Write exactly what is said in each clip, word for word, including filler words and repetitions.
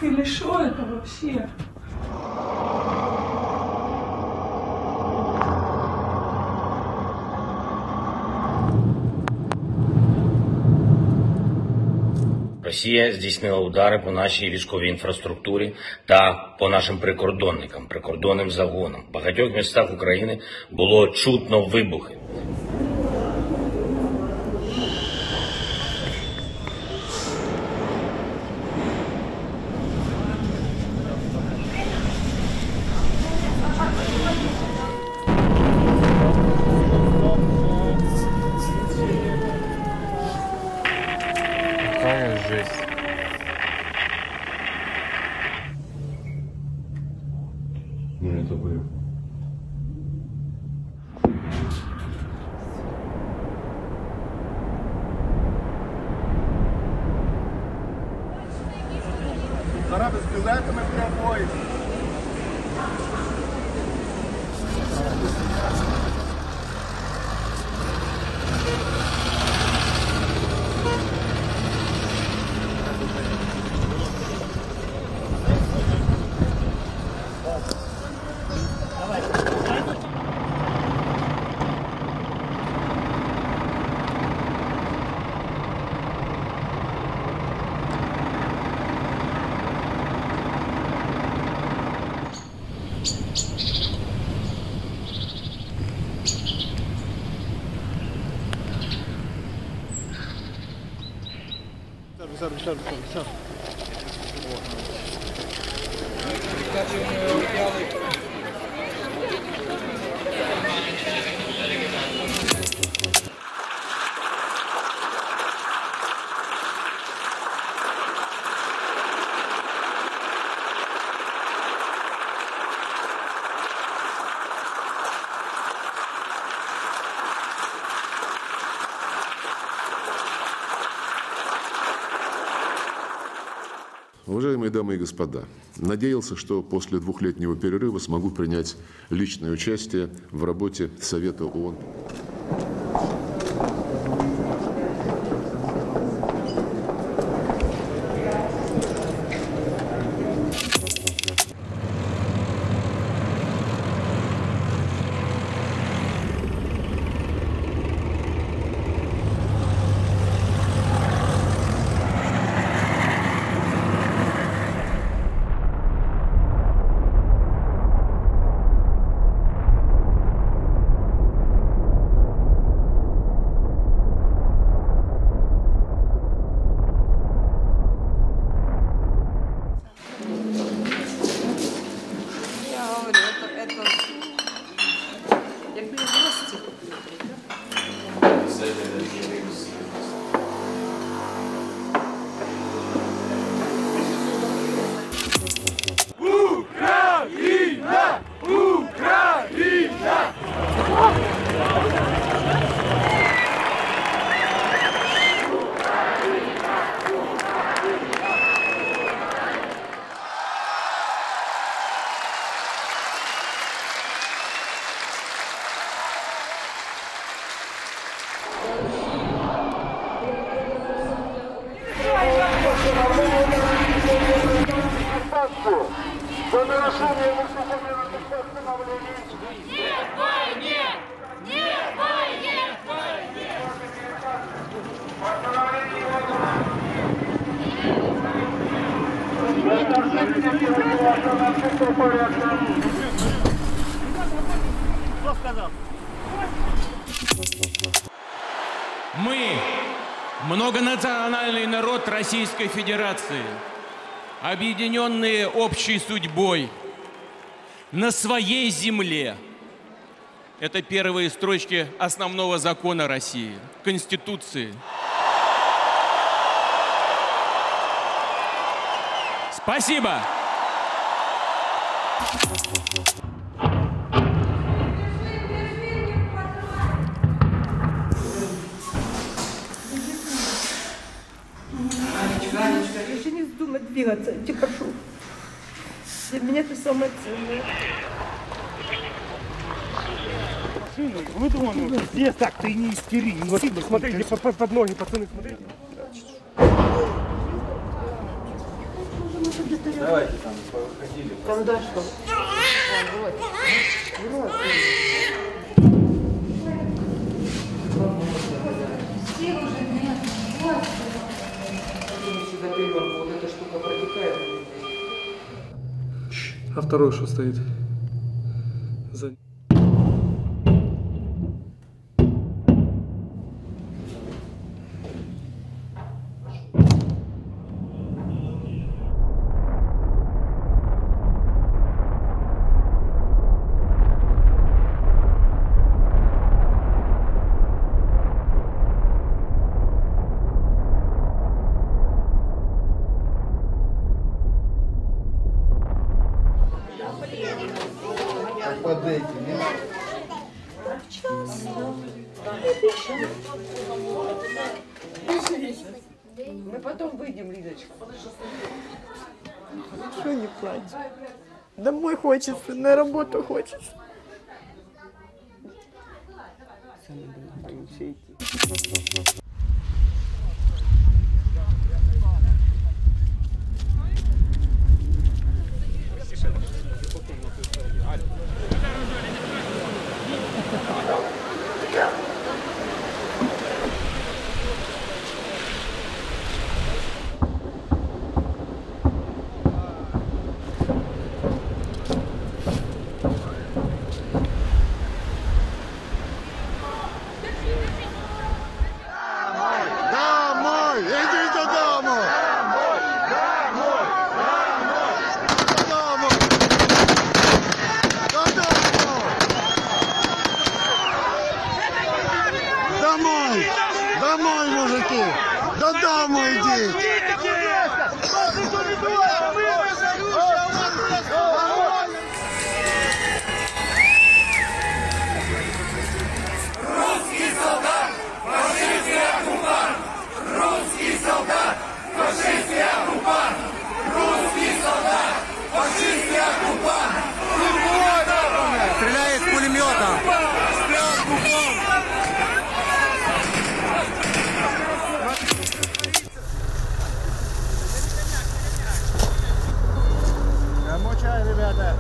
Или что это вообще? Росія здійснила удари по нашій військовій інфраструктурі та по нашим прикордонникам, прикордонним загонам. В багатьох містах України було чутно вибухи. Какая жесть. Ну это бы. Зараз з білетами прямої. Сэр, сэр, сэр, сэр. Уважаемые дамы и господа, надеялся, что после двухлетнего перерыва смогу принять личное участие в работе Совета ООН. За нарушение высокомерных постановлений. Нет войне! Нет войне! Кто сказал? Мы, многонациональный народ Российской Федерации, объединенные общей судьбой, на своей земле. Это первые строчки основного закона России, Конституции. Спасибо! Даже не вздумай двигаться, я тебя прошу. Для меня это самое ценное. Вы думали, здесь так, ты не истери, не сильно. Смотрите, под, под ноги, пацаны, смотрите. Давайте там походили. Там дальше. Вот. Вот. Вот эта штука протекает. А второй что стоит? За... Под этими. Мы потом выйдем, Лидочка. Что не плачь? Домой хочется, на работу хочется. Домой! Домой, мужики! Да домой идите! Русский солдат, фашистский оккупант! Русский солдат, фашистский оккупант! Русский солдат, фашистский оккупант! Стреляет с пулемета! Замочай, ребята.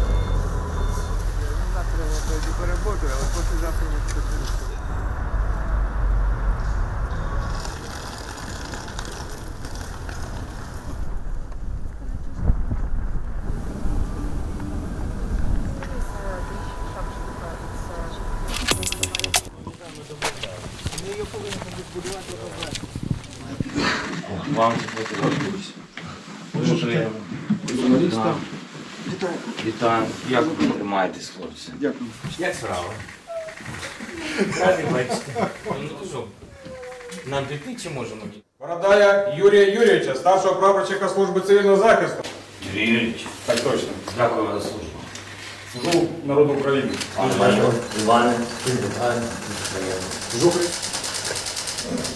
Завтра я пойду поработаю, а вот послезавтра не специалист. Вам фотографуюсь. Дуже приємно. Журналістам. Вітаю. Вітаю. Як ви тримаєтесь, хлопці? Дякую. Як справа? Раді бачите. Ну що, нам піти чи можемо? Бородая Юрія Юрійовича, старшого прапорщика служби цивільного захисту. Юрій Юрійович. Так точно. Дякую вам за службу. Служу народу України. Пан майор Іване. Вітаю. Жухрий.